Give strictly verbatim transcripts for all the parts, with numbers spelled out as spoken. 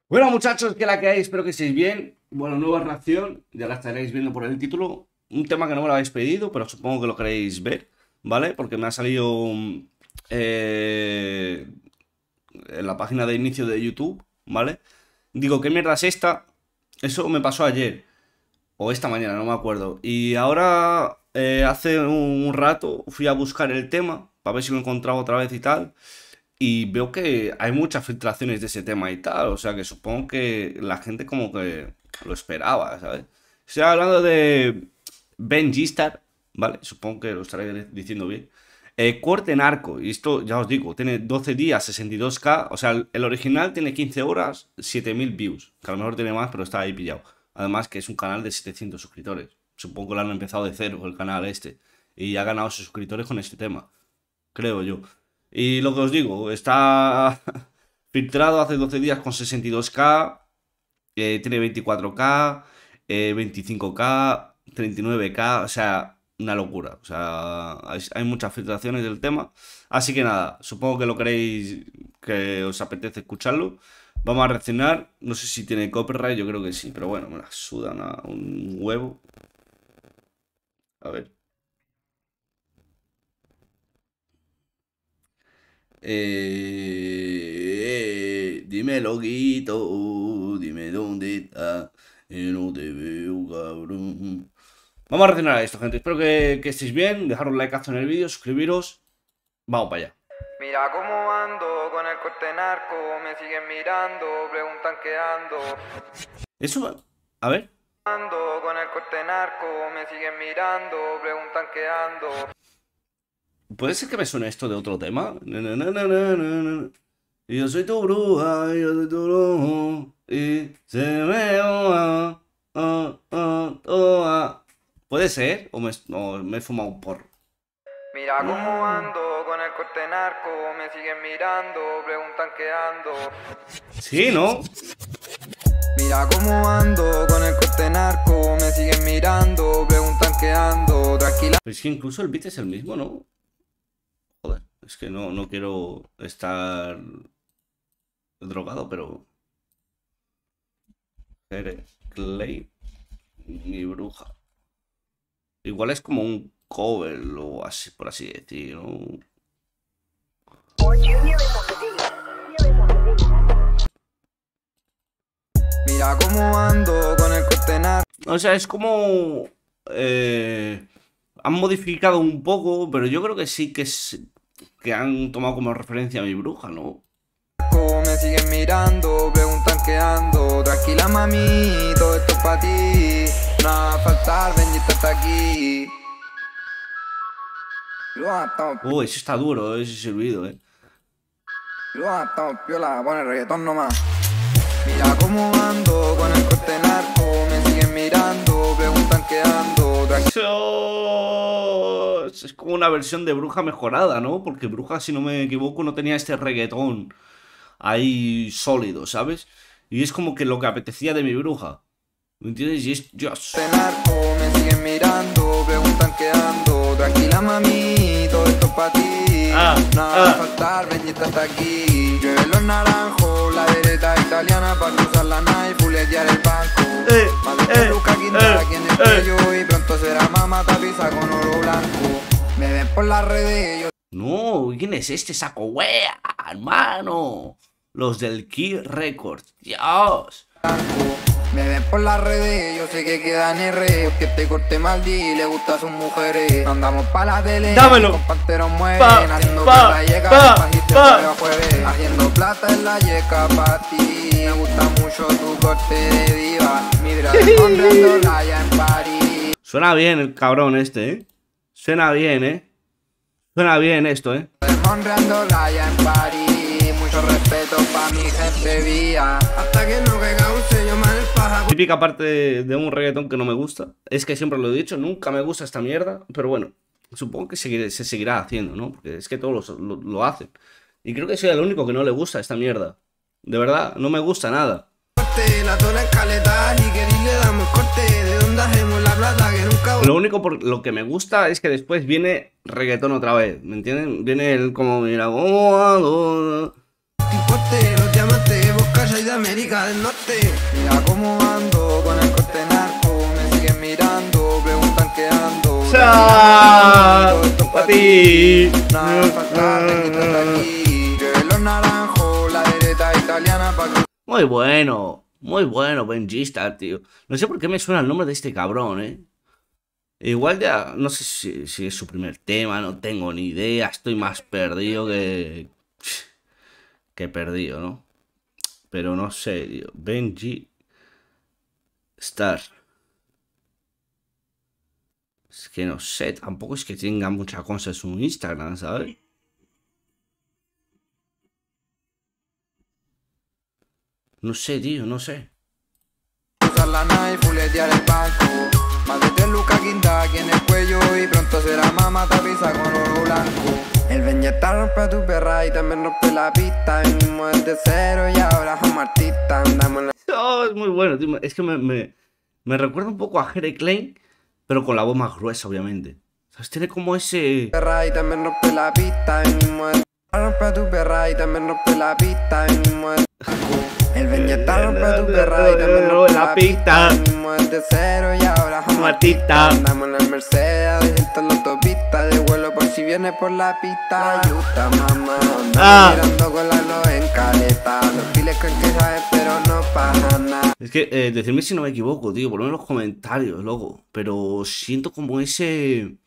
Bueno, muchachos, que la que hay, espero que estéis bien. Bueno, nueva reacción, ya la estaréis viendo por el título. Un tema que no me lo habéis pedido, pero supongo que lo queréis ver, ¿vale? Porque me ha salido eh, en la página de inicio de YouTube, ¿vale? Digo, ¿qué mierda es esta? Eso me pasó ayer, o esta mañana, no me acuerdo. Y ahora, eh, hace un rato, fui a buscar el tema, para ver si lo encontraba otra vez y tal. Y veo que hay muchas filtraciones de ese tema y tal. O sea que supongo que la gente como que lo esperaba, ¿sabes? Estoy hablando de Ben Gistar, ¿vale? Supongo que lo estaré diciendo bien. Eh, corte en arco. Y esto, ya os digo, tiene doce días, sesenta y dos k. O sea, el, el original tiene quince horas, siete mil views. Que a lo mejor tiene más, pero está ahí pillado. Además que es un canal de setecientos suscriptores. Supongo que lo han empezado de cero el canal este. Y ha ganado sus suscriptores con este tema. Creo yo. Y lo que os digo, está filtrado hace doce días con sesenta y dos k, eh, tiene veinticuatro k, eh, veinticinco k, treinta y nueve k, o sea, una locura. O sea, hay, hay muchas filtraciones del tema. Así que nada, supongo que lo queréis, que os apetece escucharlo. Vamos a reaccionar. No sé si tiene copyright, yo creo que sí, pero bueno, me la sudan a un huevo. A ver. Eh, dime loquito, dime dónde está, que no te veo, cabrón. Vamos a reaccionar a esto, gente. Espero que, que estéis bien. Dejar un likeazo en el vídeo, suscribiros. Vamos para allá. Mira cómo ando con el corte narco, me siguen mirando, preguntan qué ando. Eso, a ver. Ando con el corte narco, me siguen mirando, preguntan qué ando. ¿Puede ser que me suene esto de otro tema? Na, na, na, na, na, na. Y yo soy tu bruja, y yo soy tu brujo. Y se me va, ah, ah, toa. ¿Puede ser? ¿O me, o me he fumado un porro? Mira cómo ando con el corte narco, me siguen mirando, preguntan qué ando. Sí, ¿no? Mira cómo ando con el corte narco, me siguen mirando, preguntan qué ando. Tranquila. Pero es que incluso el beat es el mismo, ¿no? Joder, es que no, no quiero estar drogado, pero... Clay, mi bruja. Igual es como un cover o así, por así decirlo. Mira cómo ando con el corte narco. O sea, es como... Eh, han modificado un poco, pero yo creo que sí que es... Que han tomado como referencia a mi bruja, ¿no? Me siguen mirando, preguntan qué ando. Tranquila mami, todo esto es para ti. No va a faltar, bendita está aquí. Oh, eso está duro, ese silbido, eh. Estamos piola, pon el reggaetón nomás. Mira cómo ando con el corte narco, me siguen mirando, preguntan qué ando. Dios, es como una versión de Bruja mejorada, ¿no? Porque Bruja, si no me equivoco, no tenía este reggaetón ahí sólido, ¿sabes? Y es como que lo que apetecía de mi Bruja, ¿me entiendes? Y es Dios. Narco, me siguen mirando, preguntan qué ando. Tranquila mami, todo esto es para ti. Ah, no va ah. a faltar, bendita está aquí. Llueve los naranjos, la vereta italiana para cruzar la nave y fuletear el banco. Eh, Más de eh, peluca quinta aquí en el eh. cuello y pronto será mamá tapiza con oro blanco. Me ven por las redes, yo... No, ¿quién es este saco wea, hermano? Los del Key Records, Dios. Me ven por las redes, yo sé que quedan R. Porque te corte mal y le gusta a sus mujeres. Andamos pa' la tele, dámelo. Con panteros mueren, Pa, haciendo pa, plata yeca, pa, pa, pa. jueves. Haciendo plata en la yeca pa' ti. Me gusta mucho tu corte de diva. Mi drag honrándola ya en París. Suena bien el cabrón este, ¿eh? Suena bien, ¿eh? Suena bien esto, ¿eh? Honrándola ya en París. Mucho respeto pa' mi gente vía. Hasta que no que cause yo mal paja. Típica parte de, de un reggaetón que no me gusta. Es que siempre lo he dicho, nunca me gusta esta mierda. Pero bueno, supongo que seguiré, se seguirá haciendo, ¿no? Porque es que todos lo, lo, lo hacen. Y creo que soy el único que no le gusta esta mierda. De verdad, no me gusta nada. La tola escaleta y que le damos corte. De dónde hacemos la plata que nunca... Lo único por lo que me gusta es que después viene reggaetón otra vez, ¿me entienden? Viene el como, mira, oh, oh, oh. te importe los diamantes, vos calláis de América del Norte. Mira cómo ando con el corte narco, me siguen mirando, preguntan qué ando. ¡Chao! ¡Pa' ti! Nada falta, requítate aquí. Lleve los naranjos, la dereta italiana pa' que... Muy bueno, muy bueno, Benjista, tío. No sé por qué me suena el nombre de este cabrón, eh. Igual ya, no sé si, si es su primer tema, no tengo ni idea, estoy más perdido que... que perdido, ¿no? Pero no sé, tío. Benji Star. Es que no sé, tampoco es que tenga mucha cosa en su Instagram, ¿sabes? No sé, tío, no sé. Usar la nave, fuletear el banco. Más de tres lucas quinta aquí en el cuello. Y pronto será mamá tapiza con oro blanco. El Benjetta rompe a tu perra y también rompe la pista. El mismo desde cero y ahora somos artistas. Andamos en la... Oh, es muy bueno, tío. Es que me, me, me recuerda un poco a Jere Klein, pero con la voz más gruesa, obviamente. ¿Sabes? Tiene como ese... perra y también rompe la pista. El mismo desde rompe a tu perra y también rompe la pista. El mismo desde... El Benjetta rompe a tu perra y también rompe la pista. El mismo desde cero y ahora somos artistas. Andamos en el Mercedes, desde la autopista. De vuelo por si viene por la pista. Ayuda, mamá, Ah. andamos mirando con la luz en caleta. Los piles creen que sabes, pero no pasa nada. Es que, eh, decidme si no me equivoco, tío, ponme en los comentarios, loco. Pero siento como ese...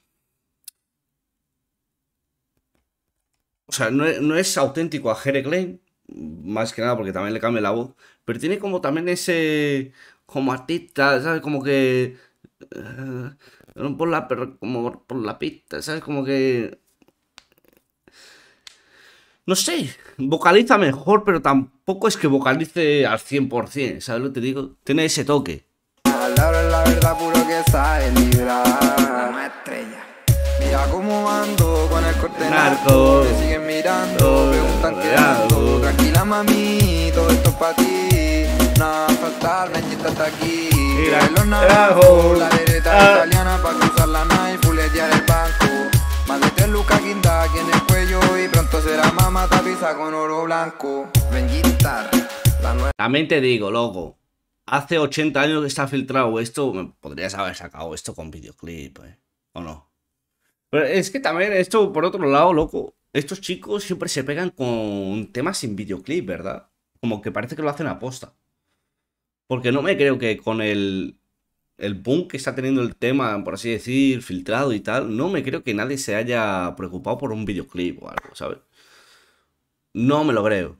O sea, no es, no es auténtico a Jere Klein, más que nada porque también le cambia la voz, pero tiene como también ese... como artista, ¿sabes? Como que... eh, no por la, pero como por la pista, ¿sabes? Como que... No sé, vocaliza mejor, pero tampoco es que vocalice al cien por cien, ¿sabes lo que te digo? Tiene ese toque. Palabra es la verdad, puro que sabe librar. Una estrella. Mira cómo ando con el corte Narco. narco. Me siguen mirando, preguntan qué ando. Tranquila mami, todo esto es pa' ti. Nada va a faltar, Benjetta está aquí. Mira, Lleve los carajo. naranjos, la dereta Ah. italiana pa' cruzar la nave y fuletear el banco. Más de tres lucas quinta aquí en el cuello y pronto será mamá tapiza con oro blanco. Benjetta, la nueva. También te digo, loco, hace ochenta años que está filtrado esto, me podrías haber sacado esto con videoclip, ¿eh? ¿O no? Pero es que también esto, por otro lado, loco, estos chicos siempre se pegan con temas sin videoclip, ¿verdad? Como que parece que lo hacen a posta. Porque no me creo que con el, el boom que está teniendo el tema, por así decir, filtrado y tal, no me creo que nadie se haya preocupado por un videoclip o algo, ¿sabes? No me lo creo.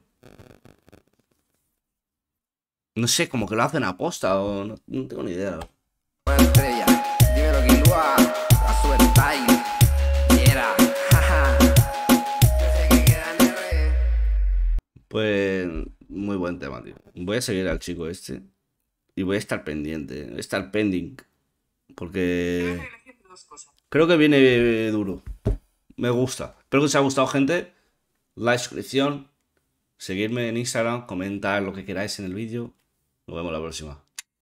No sé, como que lo hacen a posta o no, no tengo ni idea. Nueva estrella, dímelo Quilúa, a su style, era, jaja. Yo sé que queda en R. Pues muy buen tema, tío. Voy a seguir al chico este y voy a estar pendiente, voy a estar pending, porque creo que viene duro. Me gusta. Espero que os haya gustado, gente. La suscripción, seguirme en Instagram, comentar lo que queráis en el vídeo. Nos vemos la próxima.